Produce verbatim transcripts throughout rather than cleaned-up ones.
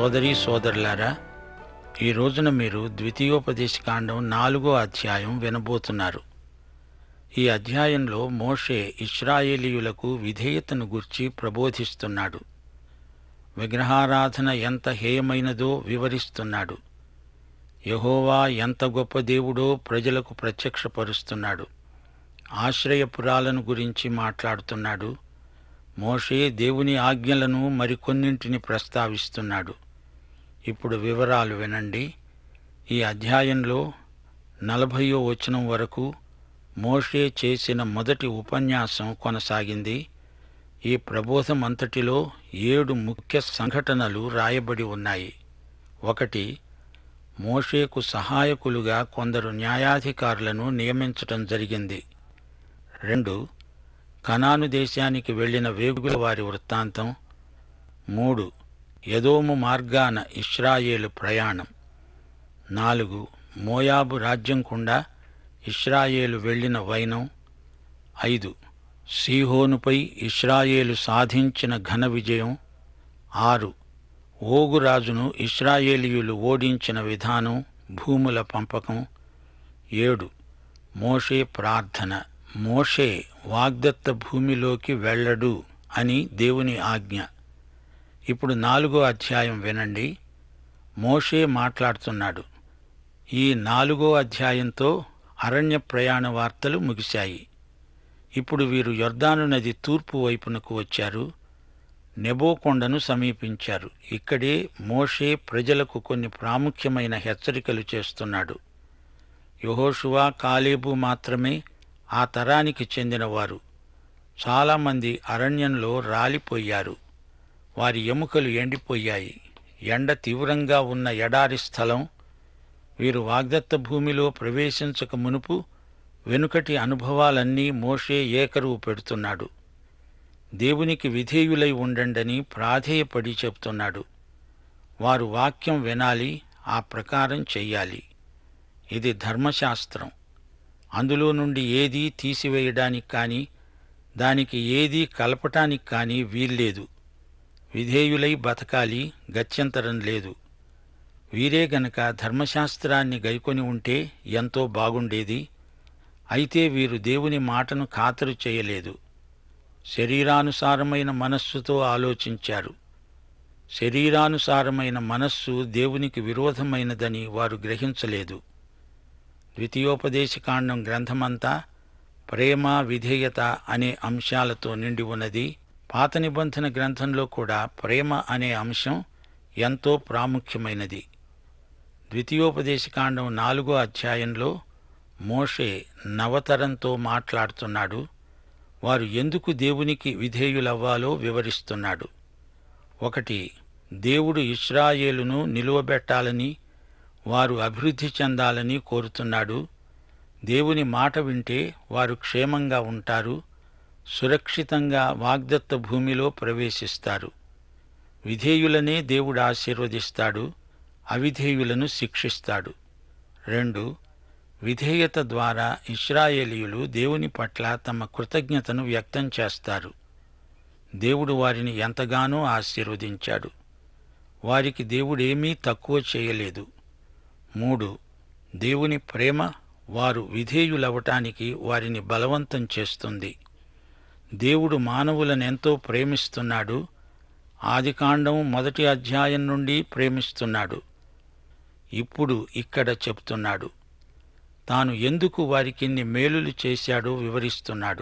సోదరీ సోదరులారా, ఈ రోజున మీరు ద్వితీయోపదేశకాండం నాలుగో అధ్యాయం వినబోతున్నారు. ఈ అధ్యాయంలో మోషే ఇశ్రాయేలీయులకు విధేయతను గూర్చి ప్రబోధిస్తున్నాడు. విగ్రహారాధన ఎంత హేయమైనదో వివరిస్తున్నాడు. యెహోవా ఎంత గొప్ప దేవుడో ప్రజలకు ప్రత్యక్షపరుస్తున్నాడు. ఆశ్రయపురాలను గురించి మాట్లాడుతున్నాడు. మోషే దేవుని ఆజ్ఞలను మరికొన్నింటిని ప్రస్తావిస్తున్నాడు. ఇప్పుడు వివరాలు వినండి. ఈ అధ్యాయంలో నలభయో వచనం వరకు మోషే చేసిన మొదటి ఉపన్యాసం కొనసాగింది. ఈ ప్రబోధం అంతటిలో ఏడు ముఖ్య సంఘటనలు రాయబడి ఉన్నాయి. ఒకటి, మోషేకు సహాయకులుగా కొందరు న్యాయాధికారులను నియమించటం జరిగింది. రెండు, కనాను దేశానికి వెళ్లిన వేగుల వారి వృత్తాంతం. మూడు, ఎదోము మార్గాన ఇశ్రాయేలు ప్రయాణం. నాలుగు, మోయాబు రాజ్యం గుండా ఇశ్రాయేలు వెళ్లిన వైనం. ఐదు, సీహోనుపై ఇశ్రాయేలు సాధించిన ఘన విజయం. ఆరు, ఓగు రాజును ఇశ్రాయేలీయులు ఓడించిన విధానం, భూముల పంపకం. ఏడు, మోషే ప్రార్థన. మోషే వాగ్దత్త భూమిలోకి వెళ్ళడు అని దేవుని ఆజ్ఞ. ఇప్పుడు నాలుగో అధ్యాయం వినండి. మోషే మాట్లాడుతున్నాడు. ఈ నాలుగో అధ్యాయంతో అరణ్య ప్రయాణ వార్తలు ముగిశాయి. ఇప్పుడు వీరు యొర్దాను నది తూర్పు వైపునకు వచ్చారు. నెబో కొండను సమీపించారు. ఇక్కడే మోషే ప్రజలకు కొన్ని ప్రాముఖ్యమైన హెచ్చరికలు చేస్తున్నాడు. యెహోషువ, కాలేబు మాత్రమే ఆ తరానికి చెందినవారు. చాలామంది అరణ్యంలో రాలిపోయారు. వారి ఎముకలు ఎండిపోయాయి. ఎండ తీవ్రంగా ఉన్న ఎడారి స్థలం. వీరు వాగ్దత్త భూమిలో ప్రవేశించక మునుపు వెనుకటి అనుభవాలన్నీ మోషే ఏకరువు పెడుతున్నాడు. దేవునికి విధేయులై ఉండండని ప్రాధేయపడి చెప్తున్నాడు. వారు వాక్యం వినాలి, ఆ ప్రకారం చెయ్యాలి. ఇది ధర్మశాస్త్రం. అందులో నుండి ఏదీ తీసివేయడానికి కానీ దానికి ఏదీ కలపటానికి కానీ వీల్లేదు. విధేయులై బతకాలి, గత్యంతరం లేదు. వీరే గనక ధర్మశాస్త్రాన్ని గైకొని ఉంటే ఎంతో బాగుండేది. అయితే వీరు దేవుని మాటను ఖాతరు చేయలేదు. శరీరానుసారమైన మనస్సుతో ఆలోచించారు. శరీరానుసారమైన మనస్సు దేవునికి విరోధమైనదని వారు గ్రహించలేదు. ద్వితీయోపదేశకాండం గ్రంథమంతా ప్రేమ, విధేయత అనే అంశాలతో నిండి ఉన్నది. పాత నిబంధన గ్రంథంలో కూడా ప్రేమ అనే అంశం ఎంతో ప్రాముఖ్యమైనది. ద్వితీయోపదేశకాండం నాలుగో అధ్యాయంలో మోషే నవతరంతో మాట్లాడుతున్నాడు. వారు ఎందుకు దేవునికి విధేయులవ్వాలో వివరిస్తున్నాడు. ఒకటి, దేవుడు ఇశ్రాయేలును నిలువబెట్టాలని, వారు అభివృద్ధి చెందాలని కోరుతున్నాడు. దేవుని మాట వింటే వారు క్షేమంగా ఉంటారు, సురక్షితంగా వాగ్దత్త భూమిలో ప్రవేశిస్తారు. విధేయులనే దేవుడు ఆశీర్వదిస్తాడు, అవిధేయులను శిక్షిస్తాడు. రెండు, విధేయత ద్వారా ఇశ్రాయేలీయులు దేవుని పట్ల తమ కృతజ్ఞతను వ్యక్తం చేస్తారు. దేవుడు వారిని ఎంతగానో ఆశీర్వదించాడు. వారికి దేవుడేమీ తక్కువ చేయలేదు. మూడు, దేవుని ప్రేమ వారు విధేయులవటానికి వారిని బలవంతం చేస్తుంది. దేవుడు మానవులనెంతో ప్రేమిస్తున్నాడు. ఆదికాండం మొదటి అధ్యాయం నుండి ప్రేమిస్తున్నాడు. ఇప్పుడు ఇక్కడ చెప్తున్నాడు. తాను ఎందుకు వారికిన్ని మేలులు చేశాడో వివరిస్తున్నాడు.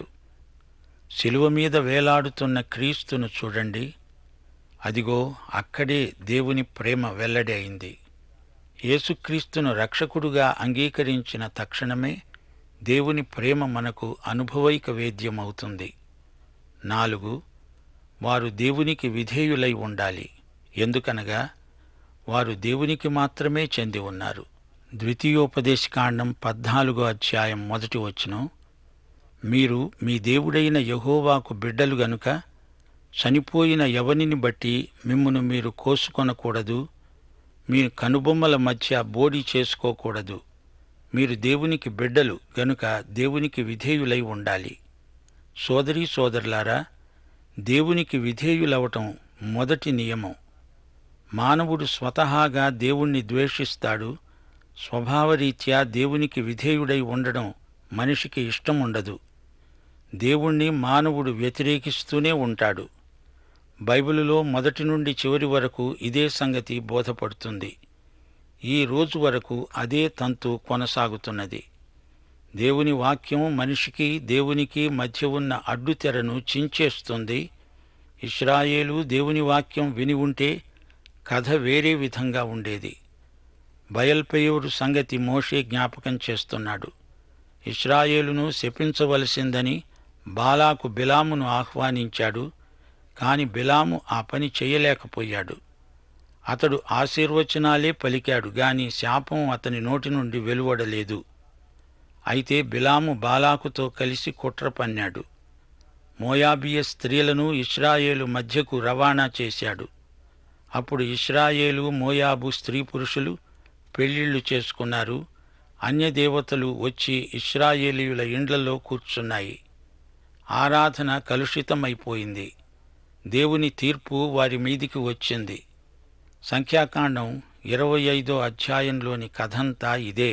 శిలువ మీద వేలాడుతున్న క్రీస్తును చూడండి. అదిగో అక్కడే దేవుని ప్రేమ వెల్లడి అయింది. యేసుక్రీస్తును రక్షకుడుగా అంగీకరించిన తక్షణమే దేవుని ప్రేమ మనకు అనుభవైక వేద్యమవుతుంది. నాలుగు, వారు దేవునికి విధేయులై ఉండాలి. ఎందుకనగా వారు దేవునికి మాత్రమే చెంది ఉన్నారు. ద్వితీయోపదేశకాండం పద్నాలుగో అధ్యాయం మొదటి వచనం, మీరు మీ దేవుడైన యెహోవాకు బిడ్డలు గనుక చనిపోయిన ఎవనిని బట్టి మిమ్మును మీరు కోసుకొనకూడదు, మీ కనుబొమ్మల మధ్య బోడి చేసుకోకూడదు. మీరు దేవునికి బిడ్డలు గనుక దేవునికి విధేయులై ఉండాలి. సోదరీ సోదరులారా, దేవునికి విధేయులవటం మొదటి నియమం. మానవుడు స్వతహాగా దేవుణ్ణి ద్వేషిస్తాడు. స్వభావరీత్యా దేవునికి విధేయుడై ఉండడం మనిషికి ఇష్టముండదు. దేవుణ్ణి మానవుడు వ్యతిరేకిస్తూనే ఉంటాడు. బైబిలులో మొదటి నుండి చివరి వరకు ఇదే సంగతి బోధపడుతుంది. ఈ రోజు వరకు అదే తంతు కొనసాగుతున్నది. దేవుని వాక్యం మనిషికి దేవునికి మధ్య ఉన్న అడ్డుతెరను చించేస్తుంది. ఇశ్రాయేలు దేవుని వాక్యం విని ఉంటే కథ వేరే విధంగా ఉండేది. బయల్పెయోరు సంగతి మోషే జ్ఞాపకం చేస్తున్నాడు. ఇశ్రాయేలును శపించవలసిందని బాలాకు బిలామును ఆహ్వానించాడు. కాని బిలాము ఆ పని చేయలేకపోయాడు. అతడు ఆశీర్వచనాలే పలికాడు గాని శాపం అతని నోటి నుండి వెలువడలేదు. అయితే బిలాము బాలాకుతో కలిసి కుట్ర పన్నాడు. మోయాబీయ స్త్రీలను ఇశ్రాయేలు మధ్యకు రవాణా చేశాడు. అప్పుడు ఇశ్రాయేలు మోయాబు స్త్రీ పురుషులు పెళ్లిళ్లు చేసుకున్నారు. అన్యదేవతలు వచ్చి ఇశ్రాయేలీయుల ఇండ్లలో కూర్చున్నాయి. ఆరాధన కలుషితమైపోయింది. దేవుని తీర్పు వారి మీదికి వచ్చింది. సంఖ్యాకాండం ఇరవై ఐదో అధ్యాయంలోని కథంతా ఇదే.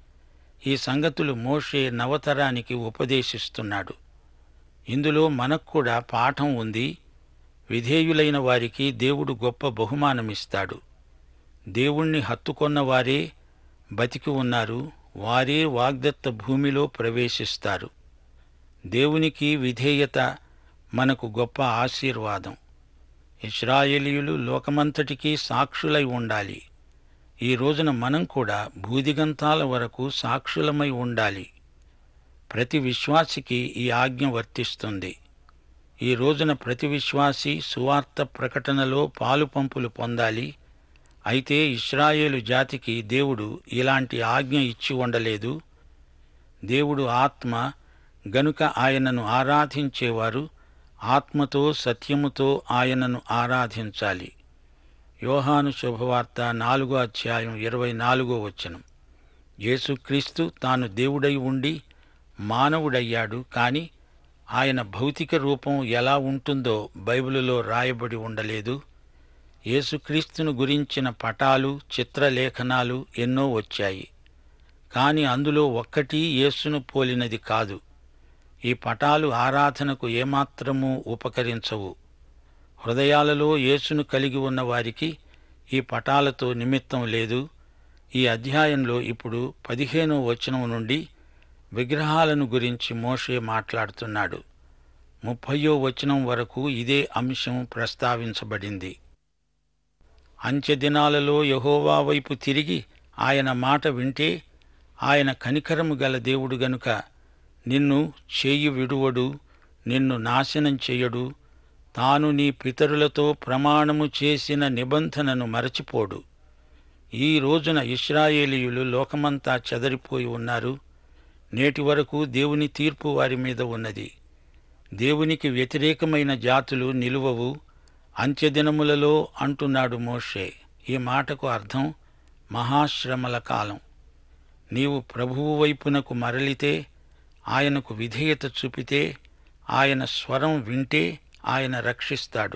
ఈ సంగతులు మోషే నవతరానికి ఉపదేశిస్తున్నాడు. ఇందులో మనకు కూడా పాఠం ఉంది. విధేయులైన వారికి దేవుడు గొప్ప బహుమానమిస్తాడు. దేవుణ్ణి హత్తుకొన్న వారే బతికి ఉన్నారు. వారే వాగ్దత్త భూమిలో ప్రవేశిస్తారు. దేవునికి విధేయత మనకు గొప్ప ఆశీర్వాదం. ఇశ్రాయేలీయులు లోకమంతటికీ సాక్షులై ఉండాలి. ఈ రోజున మనం కూడా భూదిగంతాల వరకు సాక్షులమై ఉండాలి. ప్రతి విశ్వాసికి ఈ ఆజ్ఞ వర్తిస్తుంది. ఈ రోజున ప్రతి విశ్వాసి సువార్త ప్రకటనలో పాలుపంపులు పొందాలి. అయితే ఇశ్రాయేలు జాతికి దేవుడు ఇలాంటి ఆజ్ఞ ఇచ్చి ఉండలేదు. దేవుడు ఆత్మ గనుక ఆయనను ఆరాధించేవారు ఆత్మతో సత్యముతో ఆయనను ఆరాధించాలి. యోహాను శుభవార్త నాలుగో అధ్యాయం ఇరవై నాలుగో వచనం. యేసుక్రీస్తు తాను దేవుడై ఉండి మానవుడయ్యాడు. కాని ఆయన భౌతిక రూపం ఎలా ఉంటుందో బైబిలులో రాయబడి ఉండలేదు. యేసుక్రీస్తును గురించిన పటాలు చిత్రలేఖనాలు ఎన్నో వచ్చాయి. కాని అందులో ఒక్కటీ యేసును పోలినది కాదు. ఈ పటాలు ఆరాధనకు ఏమాత్రమూ ఉపకరించవు. హృదయాలలో యేసును కలిగి ఉన్న వారికి ఈ పటాలతో నిమిత్తం లేదు. ఈ అధ్యాయంలో ఇప్పుడు పదిహేనో వచనం నుండి విగ్రహాలను గురించి మోషే మాట్లాడుతున్నాడు. ముప్పయో వచనం వరకు ఇదే అంశం ప్రస్తావించబడింది. అంత్యదినాలలో యెహోవా వైపు తిరిగి ఆయన మాట వింటే ఆయన కనికరము గల దేవుడు గనుక నిన్ను చేయి విడువడు, నిన్ను నాశనం చెయ్యడు. తాను నీ పితరులతో ప్రమాణము చేసిన నిబంధనను మరచిపోడు. ఈ రోజున ఇశ్రాయేలీయులు లోకమంతా చెదరిపోయి ఉన్నారు. నేటి వరకు దేవుని తీర్పు వారి మీద ఉన్నది. దేవునికి వ్యతిరేకమైన జాతులు నిలువవు. అంత్యదినములలో అంటున్నాడు మోషే. ఈ మాటకు అర్థం మహాశ్రమల కాలం. నీవు ప్రభువు వైపునకు మరలితే, ఆయనకు విధేయత చూపితే, ఆయన స్వరం వింటే ఆయన రక్షిస్తాడు.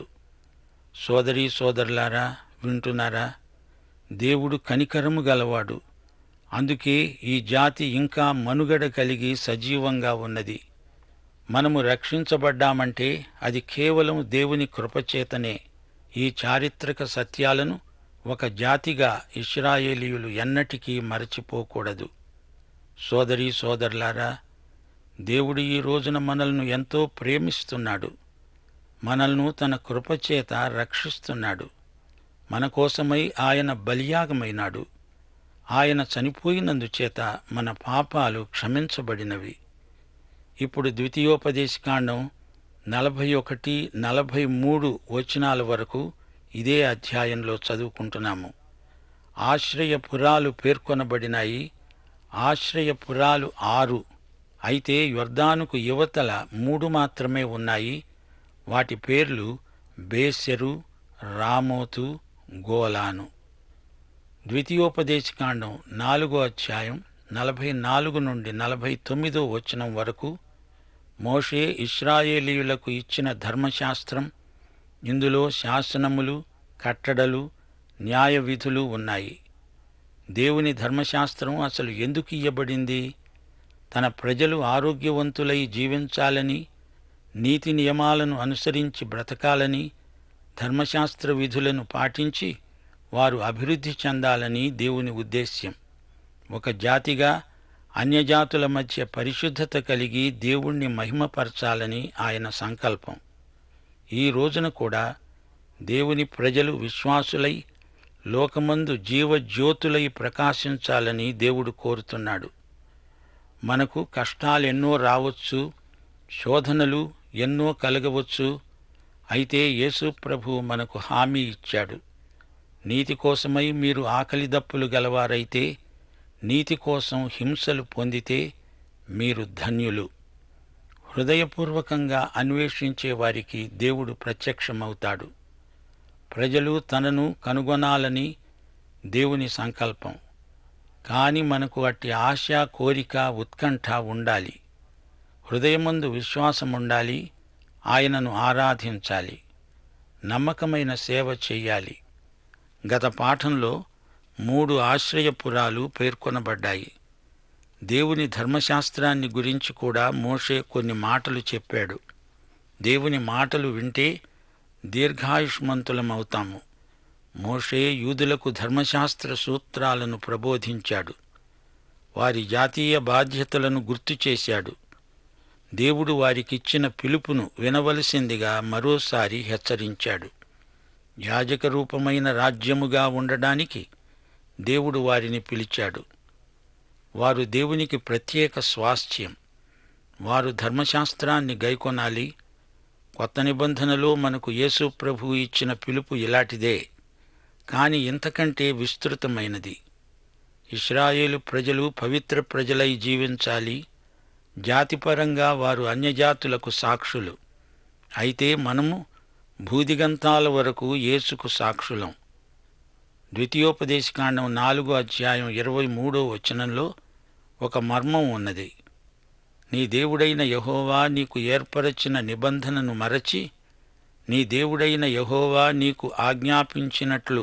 సోదరీ సోదరులారా, వింటున్నారా? దేవుడు కనికరము గలవాడు. అందుకే ఈ జాతి ఇంకా మనుగడ కలిగి సజీవంగా ఉన్నది. మనము రక్షించబడ్డామంటే అది కేవలం దేవుని కృపచేతనే. ఈ చారిత్రక సత్యాలను ఒక జాతిగా ఇశ్రాయేలీయులు ఎన్నటికీ మరచిపోకూడదు. సోదరీ సోదరులారా, దేవుడు ఈ రోజున మనల్ని ఎంతో ప్రేమిస్తున్నాడు. మనల్ని తన కృపచేత రక్షిస్తున్నాడు. మన కోసమై ఆయన బలియాగమైనాడు. ఆయన చనిపోయినందుచేత మన పాపాలు క్షమించబడినవి. ఇప్పుడు ద్వితీయోపదేశకాండం నలభై ఒకటి నలభై మూడు వచనాల వరకు ఇదే అధ్యాయంలో చదువుకుంటున్నాము. ఆశ్రయపురాలు పేర్కొనబడినాయి. ఆశ్రయపురాలు ఆరు. అయితే యొర్దానుకు యువతల మూడు మాత్రమే ఉన్నాయి. వాటి పేర్లు బేసెరు, రామోతు, గోలాను. ద్వితీయోపదేశకాండం నాలుగో అధ్యాయం నలభై నాలుగు నుండి నలభై తొమ్మిదో వచనం వరకు మోషే ఇశ్రాయేలీయులకు ఇచ్చిన ధర్మశాస్త్రం. ఇందులో శాసనములు, కట్టడలు, న్యాయ విధులు ఉన్నాయి. దేవుని ధర్మశాస్త్రం అసలు ఎందుకు ఇయ్యబడింది? తన ప్రజలు ఆరోగ్యవంతులై జీవించాలని, నీతి నియమాలను అనుసరించి బ్రతకాలని, ధర్మశాస్త్ర విధులను పాటించి వారు అభివృద్ధి చెందాలని దేవుని ఉద్దేశ్యం. ఒక జాతిగా అన్యజాతుల మధ్య పరిశుద్ధత కలిగి దేవుణ్ణి మహిమపరచాలని ఆయన సంకల్పం. ఈ రోజున కూడా దేవుని ప్రజలు విశ్వాసులై లోకమందు జీవజ్యోతులై ప్రకాశించాలని దేవుడు కోరుతున్నాడు. మనకు కష్టాలెన్నో రావచ్చు, శోధనలు ఎన్నో కలగవచ్చు. అయితే యేసు ప్రభువు మనకు హామీ ఇచ్చాడు. నీతి కోసమై మీరు ఆకలి దప్పులు గలవారైతే, నీతి కోసం హింసలు పొందితే మీరు ధన్యులు. హృదయపూర్వకంగా అన్వేషించే వారికి దేవుడు ప్రత్యక్షమవుతాడు. ప్రజలు తనను కనుగొనాలని దేవుని సంకల్పం. కాని మనకు అట్టి ఆశ, కోరిక, ఉత్కంఠ ఉండాలి. హృదయమందు విశ్వాసముండాలి. ఆయనను ఆరాధించాలి. నమ్మకమైన సేవ చెయ్యాలి. గత పాఠంలో మూడు ఆశ్రయపురాలు పేర్కొనబడ్డాయి. దేవుని ధర్మశాస్త్రాన్ని గురించి కూడా మోషే కొన్ని మాటలు చెప్పాడు. దేవుని మాటలు వింటే దీర్ఘాయుష్మంతులమవుతాము. మోషే యూదులకు ధర్మశాస్త్ర సూత్రాలను ప్రబోధించాడు. వారి జాతీయ బాధ్యతలను గుర్తు చేశాడు. దేవుడు వారికిచ్చిన పిలుపును వినవలసిందిగా మరోసారి హెచ్చరించాడు. యాజక రూపమైన రాజ్యముగా ఉండడానికి దేవుడు వారిని పిలిచాడు. వారు దేవునికి ప్రత్యేక స్వాస్థ్యం. వారు ధర్మశాస్త్రాన్ని గైకొనాలి. కొత్త నిబంధనలో మనకు యేసు ప్రభువు ఇచ్చిన పిలుపు ఇలాంటిదే, కాని ఇంతకంటే విస్తృతమైనది. ఇశ్రాయేలు ప్రజలు పవిత్ర ప్రజలై జీవించాలి. జాతిపరంగా వారు అన్యజాతులకు సాక్షులు. అయితే మనము భూదిగంతాల వరకు యేసుకు సాక్షులం. ద్వితీయోపదేశకాండం నాలుగో అధ్యాయం ఇరవై మూడో వచనంలో ఒక మర్మం ఉన్నది. నీ దేవుడైన యెహోవా నీకు ఏర్పరచిన నిబంధనను మరచి, నీ దేవుడైన యెహోవా నీకు ఆజ్ఞాపించినట్లు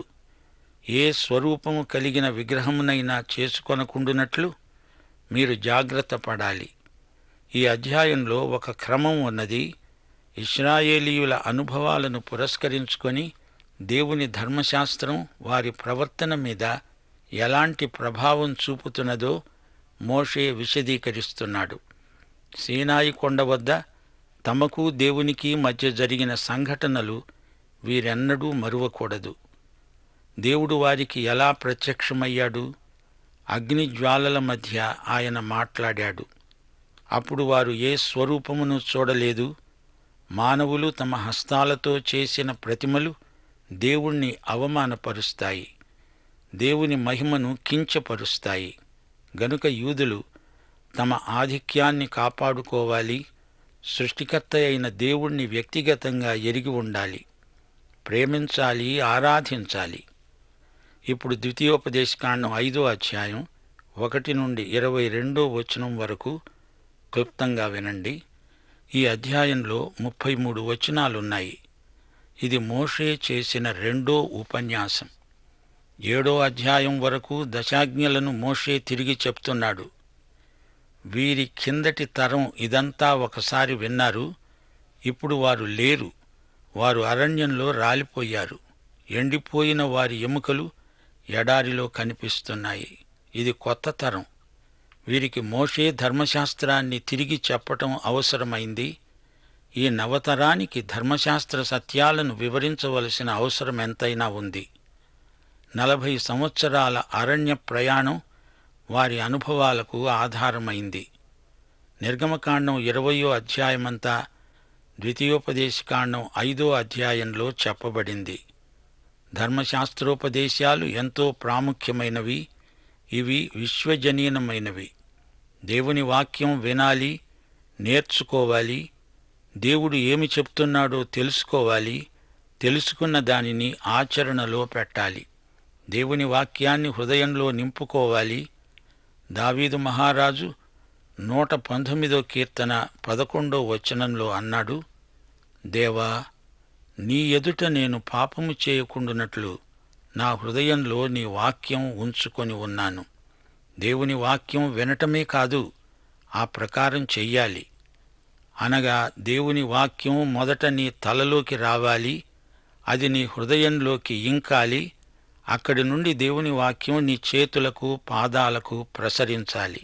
ఏ స్వరూపము కలిగిన విగ్రహమునైనా చేసుకొనకుండునట్లు మీరు జాగ్రత్త పడాలి. ఈ అధ్యాయంలో ఒక క్రమం ఉన్నది. ఇశ్రాయేలీయుల అనుభవాలను పురస్కరించుకొని దేవుని ధర్మశాస్త్రం వారి ప్రవర్తన మీద ఎలాంటి ప్రభావం చూపుతున్నదో మోషే విశదీకరిస్తున్నాడు. సీనాయి కొండ వద్ద తమకు దేవునికి మధ్య జరిగిన సంఘటనలు వీరెన్నడూ మరువకూడదు. దేవుడు వారికి ఎలా ప్రత్యక్షమయ్యాడు? అగ్నిజ్వాలల మధ్య ఆయన మాట్లాడాడు. అప్పుడు వారు ఏ స్వరూపమును చూడలేదు. మానవులు తమ హస్తాలతో చేసిన ప్రతిమలు దేవుణ్ణి అవమానపరుస్తాయి, దేవుని మహిమను కించపరుస్తాయి. గనుక యూదులు తమ ఆధిక్యాన్ని కాపాడుకోవాలి. సృష్టికర్త అయిన దేవుణ్ణి వ్యక్తిగతంగా ఎరిగి ఉండాలి, ప్రేమించాలి, ఆరాధించాలి. ఇప్పుడు ద్వితీయోపదేశకాండం ఐదో అధ్యాయం ఒకటి నుండి ఇరవై రెండో వచనం వరకు క్లుప్తంగా వినండి. ఈ అధ్యాయంలో ముప్పై మూడు వచనాలున్నాయి. ఇది మోషే చేసిన రెండో ఉపన్యాసం. ఏడో అధ్యాయం వరకు దశాజ్ఞలను మోషే తిరిగి చెప్తున్నాడు. వీరి కిందటి తరం ఇదంతా ఒకసారి విన్నారు. ఇప్పుడు వారు లేరు. వారు అరణ్యంలో రాలిపోయారు. ఎండిపోయిన వారి ఎముకలు ఎడారిలో కనిపిస్తున్నాయి. ఇది కొత్త తరం. వీరికి మోషే ధర్మశాస్త్రాన్ని తిరిగి చెప్పటం అవసరమైంది. ఈ నవతరానికి ధర్మశాస్త్ర సత్యాలను వివరించవలసిన అవసరం ఎంతైనా ఉంది. నలభై సంవత్సరాల అరణ్య ప్రయాణం వారి అనుభవాలకు ఆధారమైంది. నిర్గమకాండం ఇరవయో అధ్యాయమంతా ద్వితీయోపదేశకాండం ఐదో అధ్యాయంలో చెప్పబడింది. ధర్మశాస్త్రోపదేశాలు ఎంతో ప్రాముఖ్యమైనవి. ఇవి విశ్వజనీనమైనవి. దేవుని వాక్యం వినాలి, నేర్చుకోవాలి. దేవుడు ఏమి చెప్తున్నాడో తెలుసుకోవాలి. తెలుసుకున్న దానిని ఆచరణలో పెట్టాలి. దేవుని వాక్యాన్ని హృదయంలో నింపుకోవాలి. దావీదు మహారాజు నూట పంతొమ్మిదో కీర్తన పదకొండో వచనంలో అన్నాడు, దేవా, నీ ఎదుట నేను పాపము చేయకుండునట్లు నా హృదయంలో నీ వాక్యం ఉంచుకొని ఉన్నాను. దేవుని వాక్యం వినటమే కాదు, ఆ ప్రకారం చెయ్యాలి. అనగా దేవుని వాక్యం మొదట నీ తలలోకి రావాలి, అది నీ హృదయంలోకి ఇంకాలి, అక్కడి నుండి దేవుని వాక్యం నీ చేతులకు పాదాలకు ప్రసరించాలి.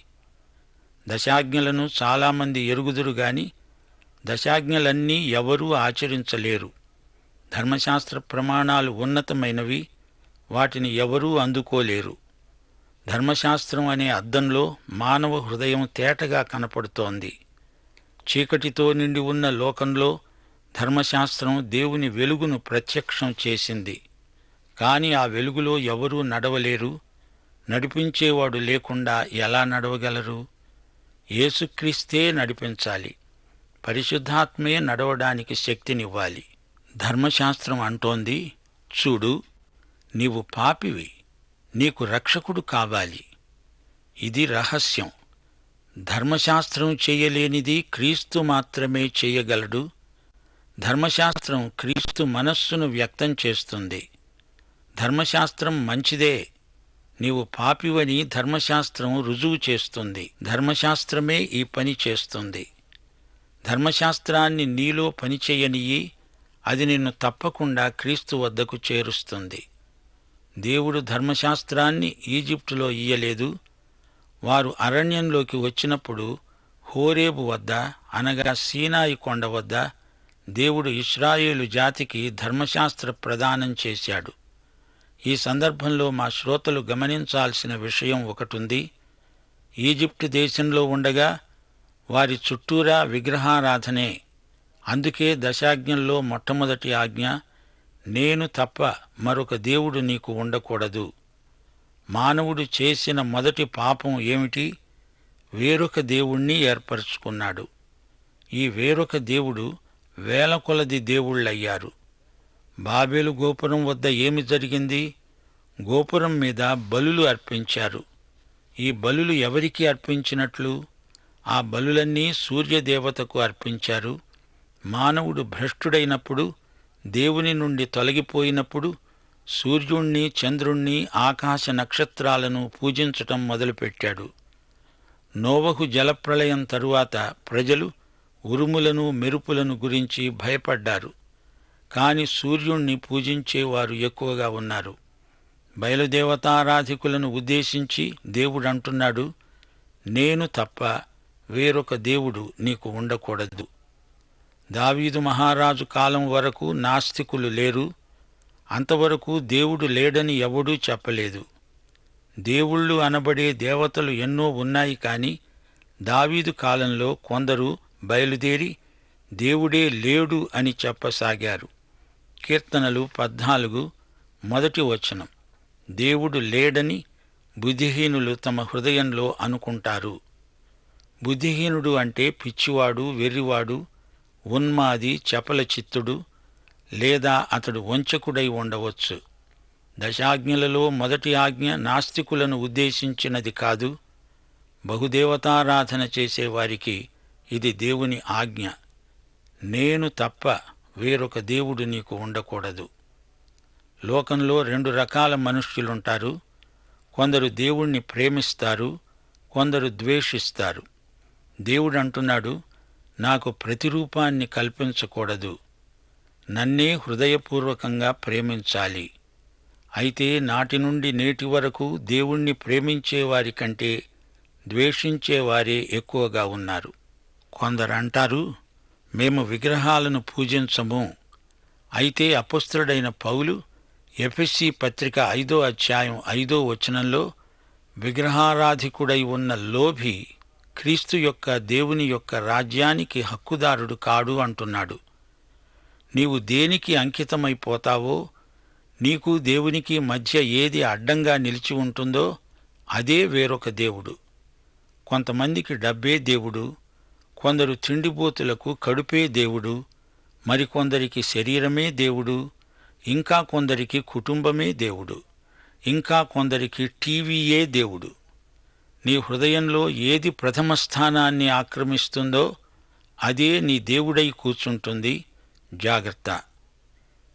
దశాజ్ఞలను చాలామంది ఎరుగుదురు గాని దశాజ్ఞలన్నీ ఎవరూ ఆచరించలేరు. ధర్మశాస్త్ర ప్రమాణాలు ఉన్నతమైనవి, వాటిని ఎవరూ అందుకోలేరు. ధర్మశాస్త్రం అనే అద్దంలో మానవ హృదయం తేటగా కనపడుతోంది. చీకటితో నిండి ఉన్న లోకంలో ధర్మశాస్త్రం దేవుని వెలుగును ప్రత్యక్షం చేసింది. కాని ఆ వెలుగులో ఎవరూ నడవలేరు. నడిపించేవాడు లేకుండా ఎలా నడవగలరు? యేసుక్రీస్తే నడిపించాలి. పరిశుద్ధాత్మే నడవడానికి శక్తినివ్వాలి. ధర్మశాస్త్రం అంటోంది, చూడు, నీవు పాపివి, నీకు రక్షకుడు కావాలి. ఇది రహస్యం. ధర్మశాస్త్రం చెయ్యలేనిది క్రీస్తు మాత్రమే చెయ్యగలడు. ధర్మశాస్త్రం క్రీస్తు మనస్సును వ్యక్తం చేస్తుంది. ధర్మశాస్త్రం మంచిదే. నీవు పాపివని ధర్మశాస్త్రం రుజువు చేస్తుంది. ధర్మశాస్త్రమే ఈ పని చేస్తుంది. ధర్మశాస్త్రాన్ని నీలో పనిచేయనియ్యి, అది నిన్ను తప్పకుండా క్రీస్తు వద్దకు చేరుస్తుంది. దేవుడు ధర్మశాస్త్రాన్ని ఈజిప్టులో ఇయ్యలేదు. వారు అరణ్యంలోకి వచ్చినప్పుడు హోరేబు వద్ద, అనగా సీనాయి కొండ వద్ద దేవుడు ఇశ్రాయేలు జాతికి ధర్మశాస్త్ర ప్రదానం చేశాడు. ఈ సందర్భంలో మా శ్రోతలు గమనించాల్సిన విషయం ఒకటుంది. ఈజిప్టు దేశంలో ఉండగా వారి చుట్టూరా విగ్రహారాధనే. అందుకే దశాజ్ఞల్లో మొట్టమొదటి ఆజ్ఞ, నేను తప్ప మరొక దేవుడు నీకు ఉండకూడదు. మానవుడు చేసిన మొదటి పాపం ఏమిటి? వేరొక దేవుణ్ణి ఏర్పరచుకున్నాడు. ఈ వేరొక దేవుడు వేల కొలది దేవుళ్ళయ్యారు. బాబేలు గోపురం వద్ద ఏమి జరిగింది? గోపురం మీద బలులు అర్పించారు. ఈ బలులు ఎవరికి అర్పించినట్లు? ఆ బలులన్నీ సూర్యదేవతకు అర్పించారు. మానవుడు భ్రష్టుడైనప్పుడు, దేవుని నుండి తొలగిపోయినప్పుడు సూర్యుణ్ణి, చంద్రుణ్ణి, ఆకాశ నక్షత్రాలను పూజించటం మొదలుపెట్టాడు. నోవహు జలప్రళయం తరువాత ప్రజలు ఉరుములను, మెరుపులను గురించి భయపడ్డారు. కాని సూర్యుణ్ణి పూజించేవారు ఎక్కువగా ఉన్నారు. బయలుదేవతారాధికులను ఉద్దేశించి దేవుడంటున్నాడు, నేను తప్ప వేరొక దేవుడు నీకు ఉండకూడదు. దావీదు మహారాజు కాలం వరకు నాస్తికులు లేరు. అంతవరకు దేవుడు లేడని ఎవడూ చెప్పలేదు. దేవుళ్ళు అనబడే దేవతలు ఎన్నో ఉన్నాయి. కాని దావీదు కాలంలో కొందరు బయలుదేరి దేవుడే లేడు అని చెప్పసాగారు. కీర్తనలు పద్నాలుగు మొదటి వచనం. దేవుడు లేడని బుద్ధిహీనులు తమ హృదయంలో అనుకుంటారు. బుద్ధిహీనుడు అంటే పిచ్చివాడు, వెర్రివాడు, ఉన్మాది, చపల చిత్తుడు, లేదా అతడు వంచకుడై ఉండవచ్చు. దశాజ్ఞలలో మొదటి ఆజ్ఞ నాస్తికులను ఉద్దేశించినది కాదు. బహుదేవతారాధన చేసేవారికి ఇది దేవుని ఆజ్ఞ. నేను తప్ప వేరొక దేవుడు నీకు ఉండకూడదు. లోకంలో రెండు రకాల మనుష్యులుంటారు. కొందరు దేవుణ్ణి ప్రేమిస్తారు, కొందరు ద్వేషిస్తారు. దేవుడంటున్నాడు, నాకు ప్రతిరూపాన్ని కల్పించకూడదు, నన్నే హృదయపూర్వకంగా ప్రేమించాలి. అయితే నాటి నుండి నేటి వరకు దేవుణ్ణి ప్రేమించేవారి కంటే ద్వేషించేవారే ఎక్కువగా ఉన్నారు. కొందరంటారు, మేము విగ్రహాలను పూజించము. అయితే అపొస్తలుడైన పౌలు ఎఫెసీ పత్రిక ఐదో అధ్యాయం ఐదో వచనంలో విగ్రహారాధికుడై ఉన్న లోభి క్రీస్తు యొక్క, దేవుని యొక్క రాజ్యానికి హక్కుదారుడు కాడు అంటున్నాడు. నీవు దేనికి అంకితమైపోతావో, నీకు దేవునికి మధ్య ఏది అడ్డంగా నిలిచి ఉంటుందో అదే వేరొక దేవుడు. కొంతమందికి డబ్బే దేవుడు, కొందరు తిండిబోతులకు కడుపే దేవుడు, మరికొందరికి శరీరమే దేవుడు, ఇంకా కొందరికి కుటుంబమే దేవుడు, ఇంకా కొందరికి టీవీయే దేవుడు. నీ హృదయంలో ఏది ప్రథమ స్థానాన్ని ఆక్రమిస్తుందో అదే నీ దేవుడై కూర్చుంటుంది. జాగ్రత్త.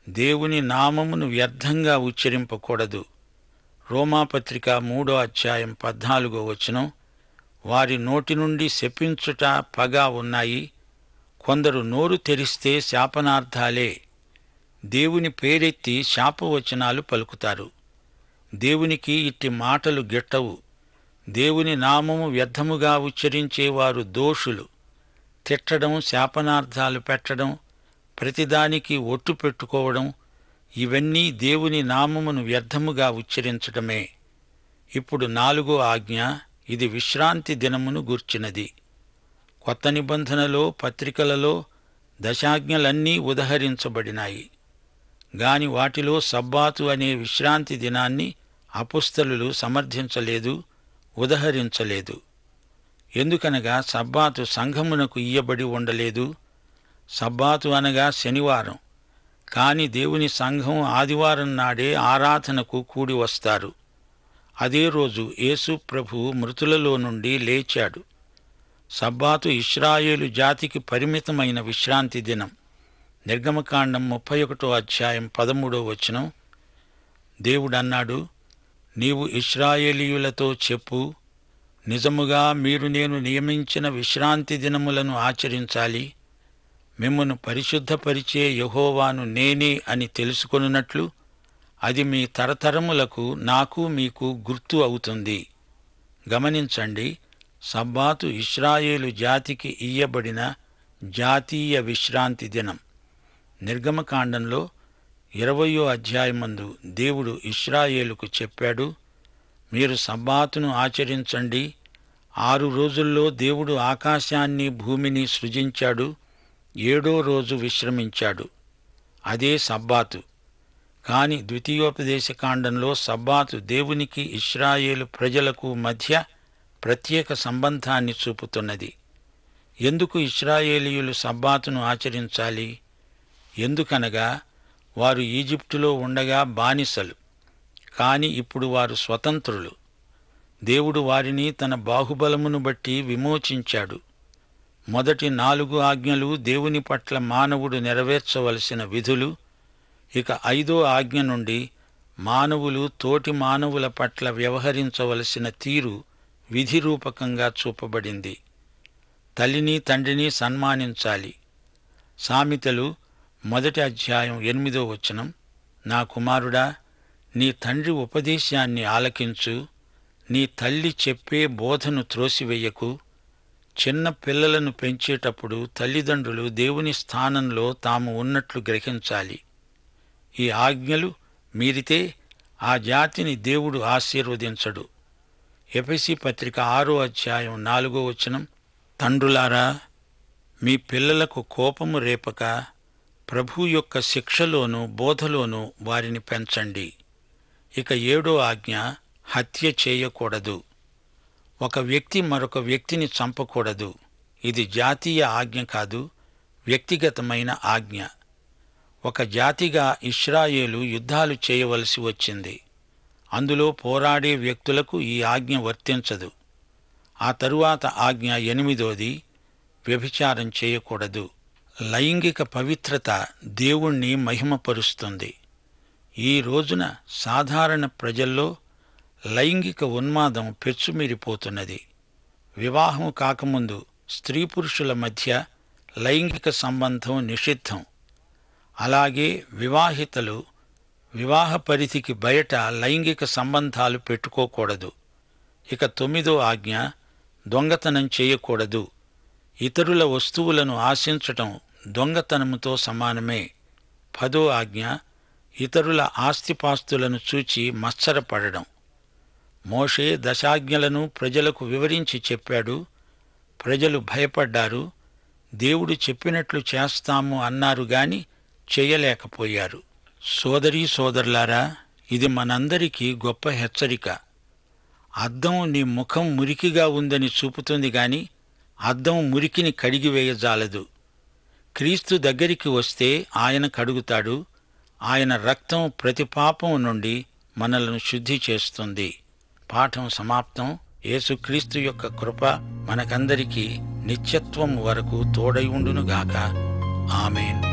దేవుని నామమును వ్యర్థంగా ఉచ్చరింపకూడదు. రోమాపత్రిక మూడో అధ్యాయం పద్నాలుగో వచనం, వారి నోటి నుండి శపించుట, పగ ఉన్నాయి. కొందరు నోరు తెరిస్తే శాపనార్థాలే. దేవుని పేరెత్తి శాపవచనాలు పలుకుతారు. దేవునికి ఇట్టి మాటలు గిట్టవు. దేవుని నామము వ్యర్థముగా ఉచ్చరించేవారు దోషులు. తిట్టడం, శాపనార్థాలు పెట్టడం, ప్రతిదానికి ఒట్టు పెట్టుకోవడం, ఇవన్నీ దేవుని నామమును వ్యర్థముగా ఉచ్చరించడమే. ఇప్పుడు నాలుగో ఆజ్ఞ, ఇది విశ్రాంతి దినమును గూర్చినది. కొత్త నిబంధనలో, పత్రికలలో దశాజ్ఞలన్నీ ఉదహరించబడినాయి. గాని వాటిలో సబ్బాతు అనే విశ్రాంతి దినాన్ని అపుస్తలులు సమర్థించలేదు, ఉదహరించలేదు. ఎందుకనగా సబ్బాతు సంఘమునకు ఇయ్యబడి ఉండలేదు. సబ్బాతు అనగా శనివారం. కాని దేవుని సంఘం ఆదివారం నాడే ఆరాధనకు కూడి వస్తారు. అదే రోజు యేసు ప్రభువు మృతులలో నుండి లేచాడు. సబ్బాతు ఇశ్రాయేలు జాతికి పరిమితమైన విశ్రాంతి దినం. నిర్గమకాండం ముప్పై ఒకటో అధ్యాయం పదమూడో వచనం, దేవుడన్నాడు, నీవు ఇశ్రాయేలీయులతో చెప్పు, నిజముగా మీరు నేను నియమించిన విశ్రాంతి దినములను ఆచరించాలి. మిమ్మును పరిశుద్ధపరిచే యెహోవాను నేనే అని తెలుసుకొనున్నట్లు అది మీ తరతరములకు నాకు మీకు గుర్తు అవుతుంది. గమనించండి, సబ్బాతు ఇశ్రాయేలు జాతికి ఇయ్యబడిన జాతీయ విశ్రాంతి దినం. నిర్గమకాండంలో ఇరవయో అధ్యాయమందు దేవుడు ఇశ్రాయేలుకు చెప్పాడు, మీరు సబ్బాతును ఆచరించండి. ఆరు రోజుల్లో దేవుడు ఆకాశాన్ని భూమిని సృజించాడు. ఏడో రోజు విశ్రమించాడు. అదే సబ్బాతు. కాని ద్వితీయోపదేశకాండంలో సబ్బాతు దేవునికి ఇశ్రాయేలు ప్రజలకు మధ్య ప్రత్యేక సంబంధాన్ని చూపుతున్నది. ఎందుకు ఇశ్రాయేలీయులు సబ్బాతును ఆచరించాలి? ఎందుకనగా వారు ఈజిప్టులో ఉండగా బానిసలు. కాని ఇప్పుడు వారు స్వతంత్రులు. దేవుడు వారిని తన బాహుబలమును బట్టి విమోచించాడు. మొదటి నాలుగు ఆజ్ఞలు దేవుని పట్ల మానవుడు నెరవేర్చవలసిన విధులు. ఇక ఐదో ఆజ్ఞ నుండి మానవులు తోటి మానవుల పట్ల వ్యవహరించవలసిన తీరు విధిరూపకంగా చూపబడింది. తల్లిని తండ్రిని సన్మానించాలి. సామెతలు మొదటి అధ్యాయం ఎనిమిదో వచనం, నా కుమారుడా, నీ తండ్రి ఉపదేశాన్ని ఆలకించు, నీ తల్లి చెప్పే బోధను త్రోసివెయ్యకు. చిన్న పిల్లలను పెంచేటప్పుడు తల్లిదండ్రులు దేవుని స్థానంలో తాము ఉన్నట్లు గ్రహించాలి. ఈ ఆజ్ఞలు మీరితే ఆ జాతిని దేవుడు ఆశీర్వదించడు. ఎఫెసీ పత్రిక ఆరో అధ్యాయం నాలుగో వచనం, తండ్రులారా, మీ పిల్లలకు కోపము రేపక ప్రభు యొక్క శిక్షలోనూ బోధలోనూ వారిని పెంచండి. ఇక ఏడో ఆజ్ఞ, హత్య చేయకూడదు. ఒక వ్యక్తి మరొక వ్యక్తిని చంపకూడదు. ఇది జాతీయ ఆజ్ఞ కాదు, వ్యక్తిగతమైన ఆజ్ఞ. ఒక జాతిగా ఇశ్రాయేలు యుద్ధాలు చేయవలసి వచ్చింది. అందులో పోరాడే వ్యక్తులకు ఈ ఆజ్ఞ వర్తించదు. ఆ తరువాత ఆజ్ఞ ఎనిమిదోది, వ్యభిచారం చేయకూడదు. లైంగిక పవిత్రత దేవుణ్ణి మహిమపరుస్తుంది. ఈ రోజున సాధారణ ప్రజల్లో లైంగిక ఉన్మాదం పెచ్చుమీరిపోతున్నది. వివాహం కాకముందు స్త్రీ పురుషుల మధ్య లైంగిక సంబంధం నిషిద్ధం. అలాగే వివాహితలు వివాహ పరిధికి బయట లైంగిక సంబంధాలు పెట్టుకోకూడదు. ఇక తొమ్మిదో ఆజ్ఞ, దొంగతనం చేయకూడదు. ఇతరుల వస్తువులను ఆశించటం దొంగతనముతో సమానమే. పదో ఆజ్ఞ, ఇతరుల ఆస్తిపాస్తులను చూచి మత్సరపడడం. మోషే దశాజ్ఞలను ప్రజలకు వివరించి చెప్పాడు. ప్రజలు భయపడ్డారు. దేవుడు చెప్పినట్లు చేస్తాము అన్నారు గాని చెయ్యలేకపోయారు. సోదరీ సోదరులారా, ఇది మనందరికీ గొప్ప హెచ్చరిక. అద్దం నీ ముఖం మురికిగా ఉందని చూపుతుంది గాని అద్దం మురికిని కడిగివేయజాలదు. క్రీస్తు దగ్గరికి వస్తే ఆయన కడుగుతాడు. ఆయన రక్తం ప్రతి పాపం నుండి మనలను శుద్ధి చేస్తుంది. పాఠం సమాప్తం. యేసుక్రీస్తు యొక్క కృప మనకందరికీ నిత్యత్వం వరకు తోడై ఉండునుగాక. ఆమేన్.